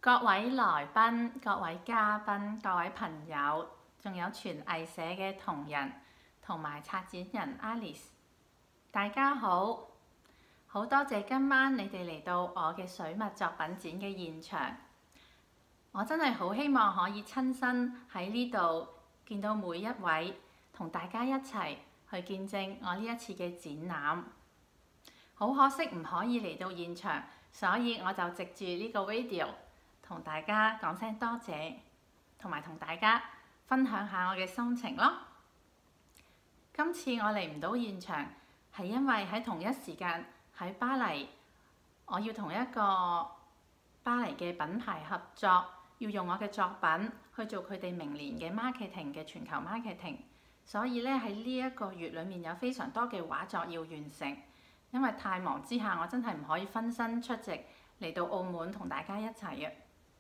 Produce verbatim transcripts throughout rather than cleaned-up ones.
各位來賓、各位嘉賓、各位朋友，仲有全藝社嘅同仁同埋策展人 Alice， 大家好！好多謝今晚你哋嚟到我嘅水墨作品展嘅現場。我真係好希望可以親身喺呢度見到每一位，同大家一齊去見證我呢一次嘅展覽。好可惜唔可以嚟到現場，所以我就藉住呢個 video 同大家講聲多謝，同埋同大家分享下我嘅心情咯。今次我嚟唔到現場，係因為喺同一時間喺巴黎，我要同一個巴黎嘅品牌合作，要用我嘅作品去做佢哋明年嘅 marketing 嘅全球 marketing， 所以咧喺呢一個月裡面有非常多嘅畫作要完成。因為太忙之下，我真係唔可以分身出席嚟到澳門同大家一齊嘅。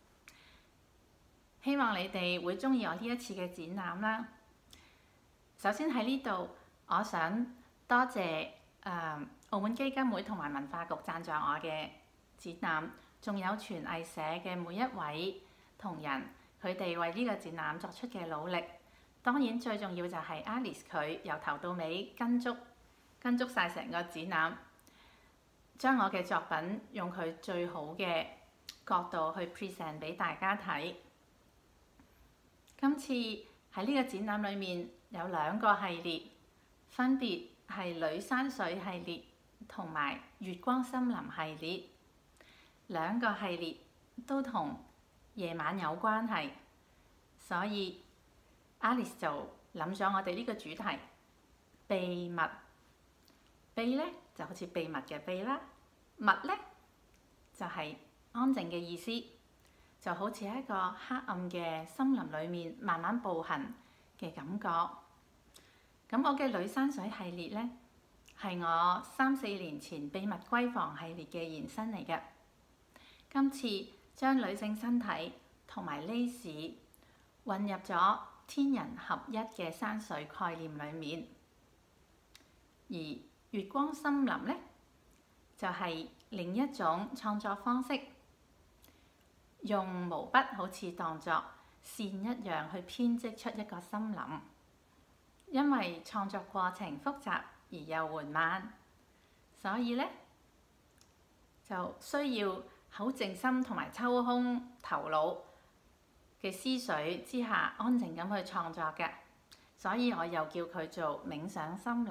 希望你哋會鍾意我呢一次嘅展覽啦。首先喺呢度，我想多謝誒、呃、澳門基金會同埋文化局贊助我嘅展覽，仲有全藝社嘅每一位同仁，佢哋為呢個展覽作出嘅努力。當然最重要就係 Alice 佢由頭到尾跟足跟足晒成個展覽，將我嘅作品用佢最好嘅角度去 present 俾大家睇。今次喺呢個展覽裏面有兩個系列，分別係女山水系列同埋月光森林系列。兩個系列都同夜晚有關係，所以 Alice 就諗咗我哋呢個主題秘密。秘咧就好似秘密嘅秘啦，密咧就係安靜嘅意思，就好似喺一個黑暗嘅森林裡面慢慢步行嘅感覺。咁我嘅女山水系列咧係我三四年前秘密閨房系列嘅延伸嚟嘅。今次將女性身體同埋 lace 混入咗天人合一嘅山水概念裡面，而月光森林咧就係另一種創作方式，用毛筆好似當作線一樣去編織出一個森林。因為創作過程複雜而又緩慢，所以咧就需要好靜心同埋抽空頭腦嘅思緒之下安靜咁去創作嘅，所以我又叫佢做冥想森林。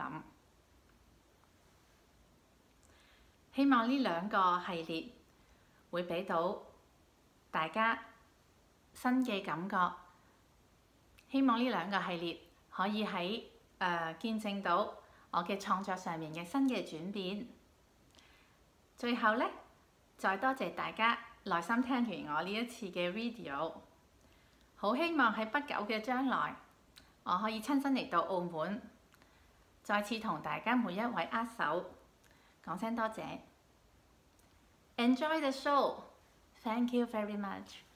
希望呢兩個系列會俾到大家新嘅感覺。希望呢兩個系列可以喺誒、呃、見證到我嘅創作上面嘅新嘅轉變。最後咧，再多謝大家耐心聽完我呢一次嘅 video。好希望喺不久嘅將來，我可以親身嚟到澳門，再次同大家每一位握手。講聲多謝 ，Enjoy the show，Thank you very much。